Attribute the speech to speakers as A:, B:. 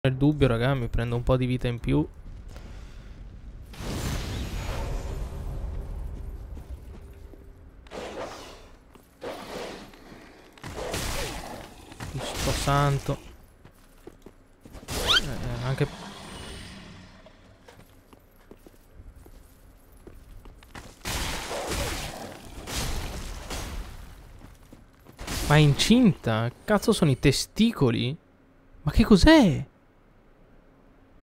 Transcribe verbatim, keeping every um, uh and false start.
A: Nel dubbio, raga, mi prendo un po' di vita in più. Cristo santo. Eh, anche... Ma è incinta? Cazzo sono i testicoli? Ma che cos'è?